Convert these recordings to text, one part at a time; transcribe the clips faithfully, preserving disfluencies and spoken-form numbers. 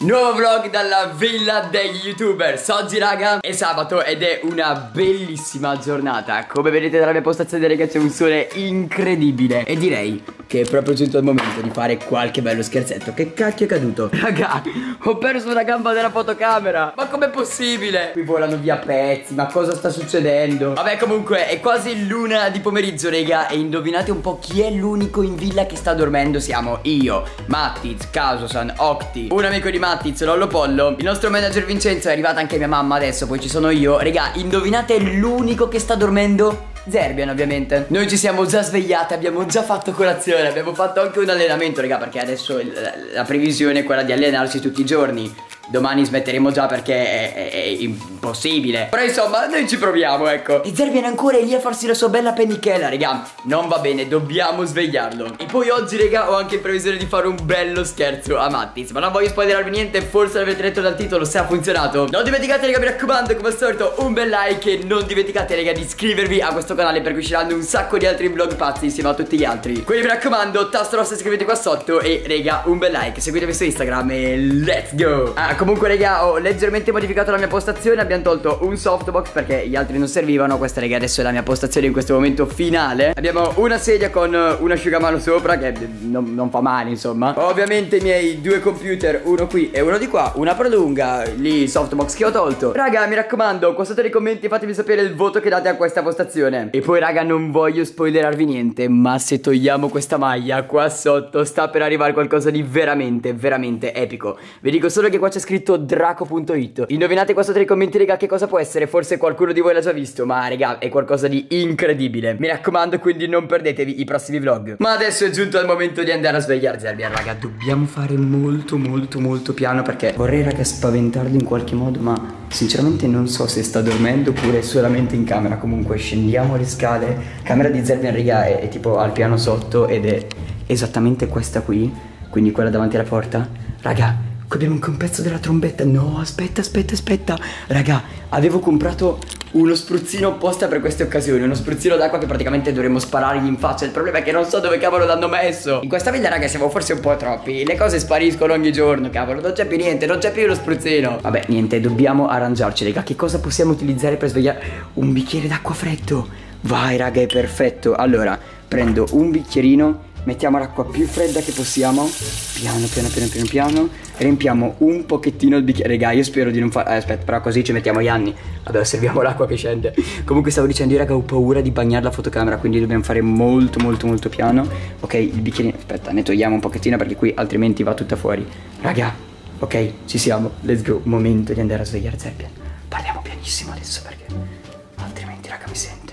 Nuovo vlog dalla villa degli youtubers. Oggi raga è sabato ed è una bellissima giornata. Come vedete dalla mia postazione raga c'è un sole incredibile. E direi che è proprio giunto il momento di fare qualche bello scherzetto. Che cacchio è caduto? Raga, ho perso una gamba della fotocamera. Ma com'è possibile? Qui volano via pezzi, ma cosa sta succedendo? Vabbè comunque è quasi l'una di pomeriggio raga. E indovinate un po' chi è l'unico in villa che sta dormendo? Siamo io, Mattiz, Casosan, Octi, un amico di Mattiz, Lollo Pollo, il nostro manager Vincenzo, è arrivata anche mia mamma adesso, poi ci sono io. Raga, indovinate l'unico che sta dormendo? Zerbian ovviamente. Noi ci siamo già svegliati, abbiamo già fatto colazione, abbiamo fatto anche un allenamento raga, perché adesso la, la previsione è quella di allenarsi tutti i giorni. Domani smetteremo già perché è, è, è impossibile. Però insomma noi ci proviamo, ecco. E Zerbian ancora è lì a farsi la sua bella pennichella, raga. Non va bene, dobbiamo svegliarlo. E poi oggi raga ho anche in previsione di fare un bello scherzo a Mattiz, ma non voglio spoilerarvi niente, forse l'avete letto dal titolo se ha funzionato. Non dimenticate raga, mi raccomando, come al solito un bel like. E non dimenticate raga di iscrivervi a questo canale, perché usciranno un sacco di altri vlog pazzi insieme a tutti gli altri. Quindi mi raccomando, tasto rosso, iscrivetevi qua sotto. E raga un bel like, seguitemi su Instagram e let's go. Ah, comunque raga ho leggermente modificato la mia postazione. Abbiamo tolto un softbox perché gli altri non servivano. Questa raga adesso è la mia postazione in questo momento finale. Abbiamo una sedia con un asciugamano sopra che non, non fa male insomma. Ovviamente i miei due computer, uno qui e uno di qua. Una prolunga, lì il softbox che ho tolto. Raga mi raccomando, qua sotto nei commenti fatemi sapere il voto che date a questa postazione. E poi raga non voglio spoilerarvi niente, ma se togliamo questa maglia qua sotto sta per arrivare qualcosa di veramente veramente epico. Vi dico solo che qua c'è scritto draco punto it. Indovinate qua sotto nei commenti raga che cosa può essere. Forse qualcuno di voi l'ha già visto, ma raga è qualcosa di incredibile. Mi raccomando, quindi non perdetevi i prossimi vlog. Ma adesso è giunto il momento di andare a svegliare Zerbian. Raga dobbiamo fare molto molto molto piano, perché vorrei raga spaventarlo in qualche modo, ma sinceramente non so se sta dormendo oppure è solamente in camera. Comunque scendiamo le scale. Camera di Zerbian raga è, è tipo al piano sotto ed è esattamente questa qui, quindi quella davanti alla porta. Raga abbiamo anche un pezzo della trombetta. No aspetta aspetta aspetta raga, avevo comprato uno spruzzino apposta per queste occasioni, uno spruzzino d'acqua che praticamente dovremmo sparargli in faccia. Il problema è che non so dove cavolo l'hanno messo. In questa villa raga siamo forse un po' troppi. Le cose spariscono ogni giorno, cavolo. Non c'è più niente, non c'è più lo spruzzino. Vabbè niente, dobbiamo arrangiarci raga. Che cosa possiamo utilizzare per svegliare? Un bicchiere d'acqua freddo. Vai raga, è perfetto. Allora prendo un bicchierino, mettiamo l'acqua più fredda che possiamo. Piano piano piano piano piano. Riempiamo un pochettino il bicchiere. Raga io spero di non fare eh, aspetta, però così ci mettiamo gli anni. Vabbè osserviamo l'acqua che scende. Comunque stavo dicendo io raga ho paura di bagnare la fotocamera, quindi dobbiamo fare molto molto molto piano. Ok il bicchierino, aspetta ne togliamo un pochettino perché qui altrimenti va tutta fuori. Raga ok ci siamo, let's go. Momento di andare a svegliare Zerbian. Parliamo pianissimo adesso perché altrimenti raga mi sente.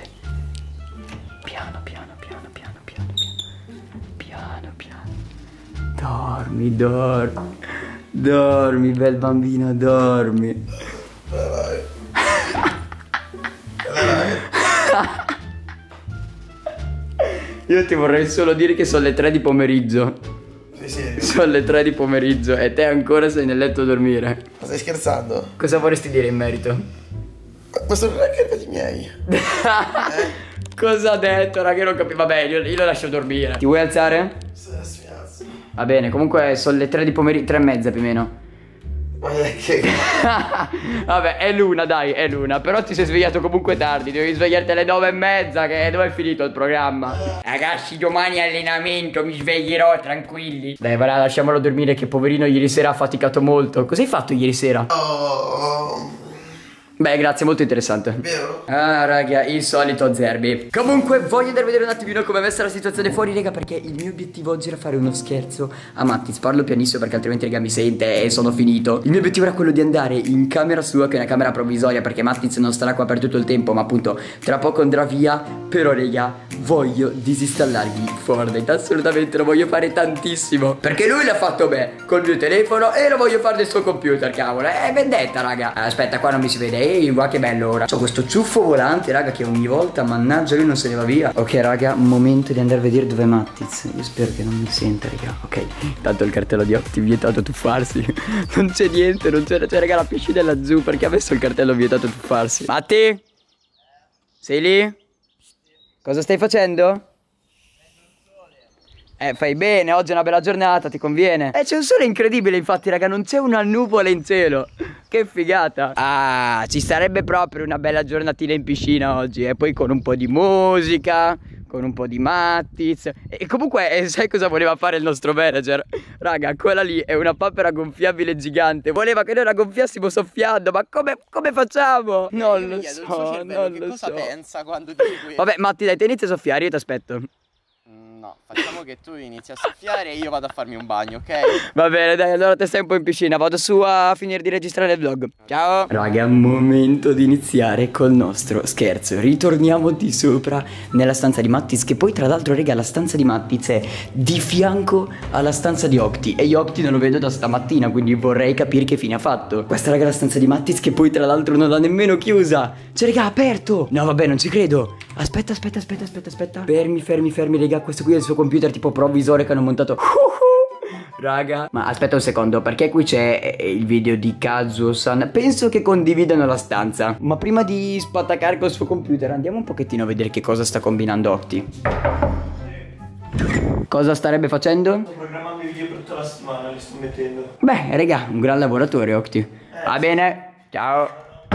Piano piano piano piano piano piano piano piano. Dormi dormi dormi bel bambino, dormi. Vai vai. Io ti vorrei solo dire che sono le tre di pomeriggio. Sì, sì. Sono le tre di pomeriggio e te ancora sei nel letto a dormire. Ma stai scherzando? Cosa vorresti dire in merito? Questo non è che i miei. eh? Cosa ha detto raga, io non capisco. Vabbè io, io lo lascio dormire. Ti vuoi alzare? Sì, sì, alzo. Va bene, comunque sono le tre di pomeriggio, tre e mezza più o meno. Ma che... Vabbè è l'una dai, è l'una. Però ti sei svegliato comunque tardi. Devi svegliarti alle nove e mezza. Che dove è finito il programma? Ragazzi domani allenamento, mi sveglierò tranquilli. Dai va là, lasciamolo dormire che poverino ieri sera ha faticato molto. Cosa hai fatto ieri sera? Oh... Beh grazie, molto interessante. Vero? Ah raga, il solito Zerbi. Comunque voglio andare a vedere un attimino come è messa la situazione fuori raga, perché il mio obiettivo oggi era fare uno scherzo a Mattiz. Parlo pianissimo perché altrimenti raga mi sente e sono finito. Il mio obiettivo era quello di andare in camera sua, che è una camera provvisoria perché Mattiz non starà qua per tutto il tempo, ma appunto tra poco andrà via. Però raga voglio disinstallargli Fortnite. Assolutamente lo voglio fare tantissimo, perché lui l'ha fatto me col mio telefono e lo voglio fare nel suo computer, cavolo. È vendetta raga. Aspetta, qua non mi si vede. Ehi, guarda che bello ora. C'ho questo ciuffo volante, raga, che ogni volta, mannaggia, lui non se ne va via. Ok, raga, momento di andare a vedere dov'è Mattiz. Io spero che non mi senta, raga. Ok, tanto il cartello di Octi vietato tuffarsi. Non c'è niente, non c'è, cioè, raga, la piscina è laggiù. Perché ha messo il cartello vietato tuffarsi? Matti? Sei lì? Cosa stai facendo? Eh, fai bene, oggi è una bella giornata, ti conviene. Eh, c'è un sole incredibile, infatti, raga, non c'è una nuvola in cielo. Che figata. Ah, ci sarebbe proprio una bella giornatina in piscina oggi. E poi con un po' di musica, con un po' di Mattiz. E comunque, eh, sai cosa voleva fare il nostro manager? Raga, quella lì è una papera gonfiabile gigante. Voleva che noi la gonfiassimo soffiando. Ma come, come facciamo? Non lo so, non lo so. Cosa pensa quando dici questo? Vabbè, Matti, dai, te inizi a soffiare, io ti aspetto. No, facciamo che tu inizi a soffiare e io vado a farmi un bagno, ok? Va bene, dai, allora te stai un po' in piscina. Vado su a finire di registrare il vlog. Ciao. Raga, momento di iniziare col nostro scherzo. Ritorniamo di sopra nella stanza di Mattiz, che poi tra l'altro, raga, la stanza di Mattiz è di fianco alla stanza di Octi. E io Octi non lo vedo da stamattina, quindi vorrei capire che fine ha fatto. Questa, raga, è la stanza di Mattiz, che poi tra l'altro non l'ha nemmeno chiusa. Cioè, raga, aperto. No, vabbè, non ci credo. Aspetta, aspetta, aspetta, aspetta, aspetta. Fermi, fermi, fermi, raga. Questo qui è il suo computer tipo provvisorio che hanno montato. Raga, ma aspetta un secondo, perché qui c'è il video di Kazuo-san. Penso che condividano la stanza. Ma prima di spattaccare col suo computer, andiamo un pochettino a vedere che cosa sta combinando Octi. Cosa starebbe facendo? Sto programmando i video per tutta la settimana, li sto mettendo. Beh, raga, un gran lavoratore Octi. eh, Va bene, ciao.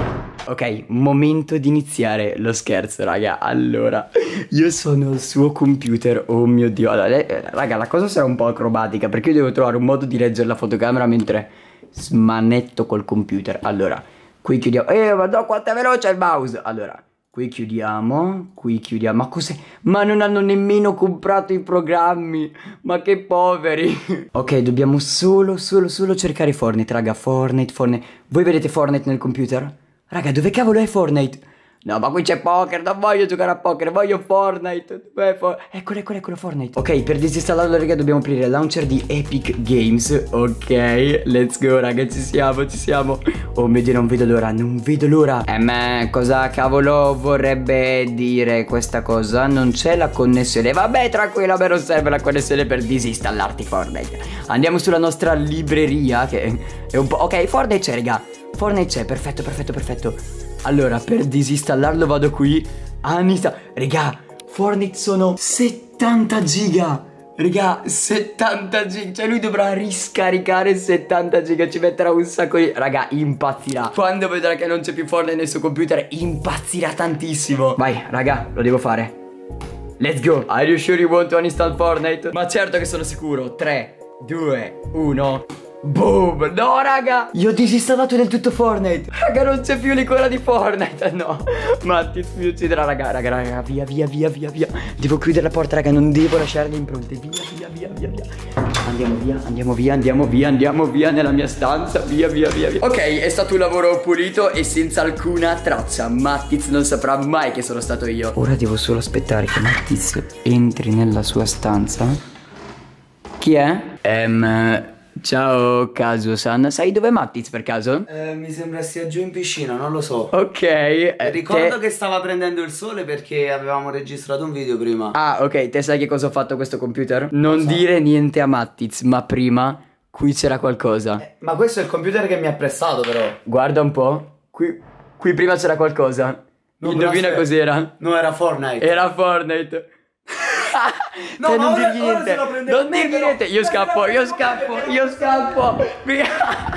Ok, momento di iniziare lo scherzo, raga. Allora, io sono al suo computer. Oh mio Dio. Allora, eh, raga, la cosa sarà un po' acrobatica, perché io devo trovare un modo di leggere la fotocamera mentre smanetto col computer. Allora, qui chiudiamo. Eh, guarda quanto è veloce il mouse. Allora, qui chiudiamo. Qui chiudiamo. Ma cos'è? Ma non hanno nemmeno comprato i programmi. Ma che poveri. Ok, dobbiamo solo, solo, solo cercare Fortnite, raga. Fortnite, Fortnite. Voi vedete Fortnite nel computer? Raga, dove cavolo è Fortnite? No, ma qui c'è poker, non voglio giocare a poker, voglio Fortnite. Dov'è For Eccolo, eccolo, eccolo Fortnite. Ok, per disinstallarlo, raga, dobbiamo aprire il launcher di Epic Games. Ok, let's go, raga, ci siamo, ci siamo. Oh mio Dio, non vedo l'ora, non vedo l'ora. Eh, ma cosa cavolo vorrebbe dire questa cosa? Non c'è la connessione. Vabbè, tranquillo, a me non serve la connessione per disinstallarti Fortnite. Andiamo sulla nostra libreria, che è un po'... Ok, Fortnite c'è, raga. Fortnite c'è, perfetto, perfetto, perfetto. Allora, per disinstallarlo vado qui. Anista, regà, Fortnite sono settanta giga. Regà, settanta giga. Cioè lui dovrà riscaricare settanta giga. Ci metterà un sacco di... Raga, impazzirà. Quando vedrà che non c'è più Fortnite nel suo computer, impazzirà tantissimo. Vai, raga, lo devo fare. Let's go. Are you sure you want to uninstall Fortnite? Ma certo che sono sicuro. tre, due, uno... Boom. No, raga, io ho disinstallato del tutto Fortnite. Raga, non c'è più l'icona di Fortnite. No, Mattiz mi ucciderà, raga, raga, raga. Via, via, via, via, via. Devo chiudere la porta, raga, non devo lasciare le impronte. Via, via, via, via, via. Andiamo via, andiamo via, andiamo via, andiamo via nella mia stanza. Via, via, via, via. Ok, è stato un lavoro pulito e senza alcuna traccia. Mattiz non saprà mai che sono stato io. Ora devo solo aspettare che Mattiz entri nella sua stanza. Chi è? Ehm... Ciao Kazuo-san, sai dov'è Mattiz per caso? Eh, mi sembra stia giù in piscina, non lo so. Ok, eh, ricordo te... che stava prendendo il sole perché avevamo registrato un video prima. Ah, ok, te sai che cosa ho fatto a questo computer? Non so. Dire niente a Mattiz, ma prima qui c'era qualcosa. Eh, ma questo è il computer che mi ha prestato però. Guarda un po', qui, qui prima c'era qualcosa. No, indovina cos'era? No, era Fortnite. Era Fortnite. No, cioè, ma non ora, dirgli ora niente. Se non dirgli niente. Io scappo, io scappo, io scappo. Via.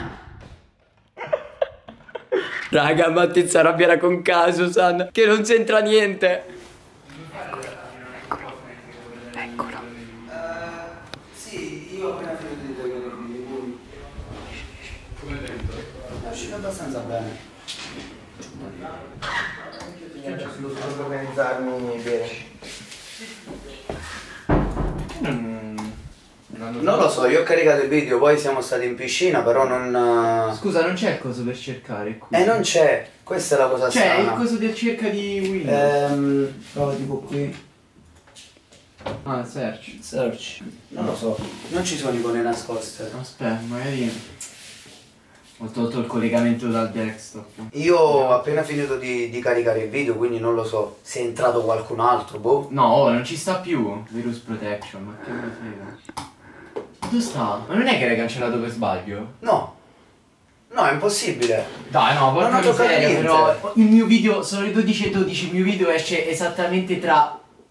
Raga, Mattiz arrabbierà con Kazuo-san, che non c'entra niente. Eccolo, eccolo, eccolo. Uh, sì, io ho appena finito di togliere il video. Come dentro? È uscito abbastanza bene. Io ho dovuto organizzarmi bene. Mm, non lo so, io ho caricato il video, poi siamo stati in piscina, però non... Scusa, non c'è il coso per cercare qui? Eh, non c'è, questa è la cosa c'è strana. il coso del cerca di Windows. Ehm, prova tipo qui. Ah, search. Search. Non lo so, non ci sono icone nascoste. Aspetta, magari ho tolto il collegamento dal desktop. Io ho appena finito di, di caricare il video, quindi non lo so se è entrato qualcun altro, boh. No, oh, non ci sta più. Virus protection, ma che me frega. Dove sta? Ma non è che l'hai cancellato per sbaglio? No. No, è impossibile. Dai, no, non ho porca miseria, niente. però il mio video, sono le dodici e dodici, il mio video esce esattamente tra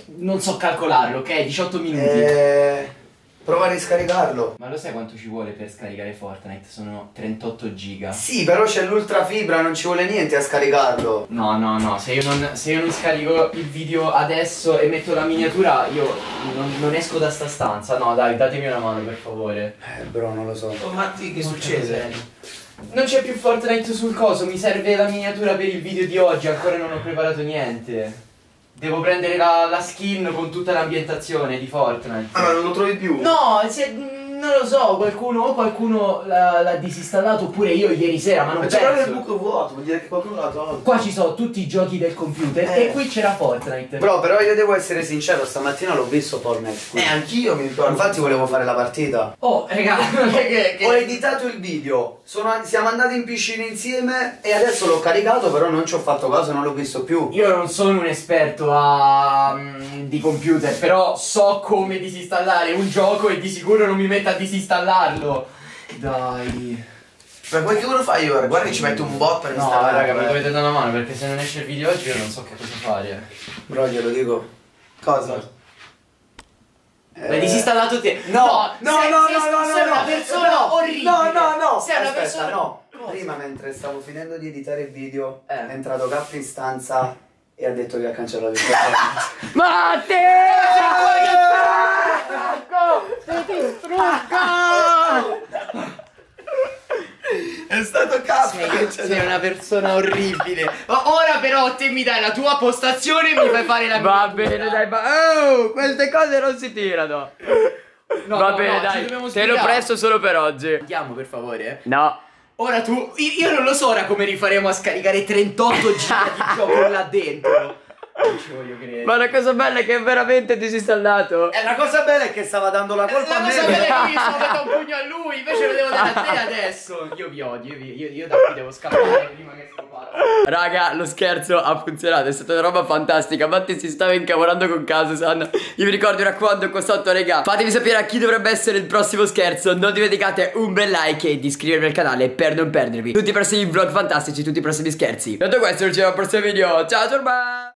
non so calcolarlo, ok? diciotto minuti. Eh, prova a riscaricarlo. Ma lo sai quanto ci vuole per scaricare Fortnite? Sono trentotto giga. Sì, però c'è l'ultra fibra, non ci vuole niente a scaricarlo. No, no, no, se io, non, se io non scarico il video adesso e metto la miniatura, io non, non esco da sta stanza. No, dai, datemi una mano, per favore. Eh, bro, non lo so. Oh Matti, che Porca succede? miseria. Non c'è più Fortnite sul coso, mi serve la miniatura per il video di oggi, ancora non ho preparato niente. Devo prendere la, la skin con tutta l'ambientazione di Fortnite. Ah, ma non lo trovi più? No, se, non lo so, qualcuno o qualcuno l'ha, l'ha disinstallato oppure io ieri sera, ma non Ma c'è proprio il penso. buco vuoto, vuol dire che qualcuno l'ha tolto. Qua ci sono tutti i giochi del computer Eh. e qui c'era Fortnite. Bro, però io devo essere sincero, stamattina l'ho visto Fortnite. qui. Eh, anch'io mi ricordo. Infatti volevo fare la partita. Oh, raga, non è che, che- Ho editato il video, sono an- siamo andati in piscina insieme e adesso l'ho caricato, però non ci ho fatto caso, non l'ho visto più. Io non sono un esperto a, mm, di computer, però so come disinstallare un gioco e di sicuro non mi metto a disinstallarlo. Dai. Ma poi che uno fai ora? Guarda che ci metti un bot per No, installare. raga, mi eh. dovete dare una mano perché se non esce il video oggi io non so che cosa fare. Bro, glielo dico. Cosa? L'hai disinstallato te? No, no, sei- no, sei- no, no, sei no, una no, persona no, orribile. No, no, no. Sei una Aspetta, persona. no. Cosa? Prima, mentre stavo finendo di editare il video, Eh. è entrato Gaffi in stanza e ha detto che ha cancellato il Fortnite. È stato cazzo che c'è. Sei una persona orribile. Ma ora però te mi dai la tua postazione e mi fai fare la mia. Va bene, dai, ma oh, queste cose non si tirano. No, Va no, bene, no, ci dai, dobbiamo te lo spiegare. presto solo per oggi. Andiamo per favore. No. Ora tu. Io, io non lo so ora come rifaremo a scaricare trentotto giga di gioco là dentro. Non ci voglio credere. Ma la cosa bella è che è veramente disinstallato. E la cosa bella è che stava dando la colpa La a me. cosa bella è che io sto dando un pugno a lui, invece lo devo dare a te adesso. Io vi odio, io, vi- io, io da qui devo scappare prima che scappare. Raga, lo scherzo ha funzionato, è stata una roba fantastica. Matti si stava incavolando con Kazusan. Io vi ricordo, mi raccomando, qua sotto, raga, fatemi sapere a chi dovrebbe essere il prossimo scherzo. Non dimenticate un bel like e di iscrivervi al canale per non perdervi tutti i prossimi vlog fantastici, tutti i prossimi scherzi. Detto questo, ci vediamo al prossimo video. Ciao, ciao, bye.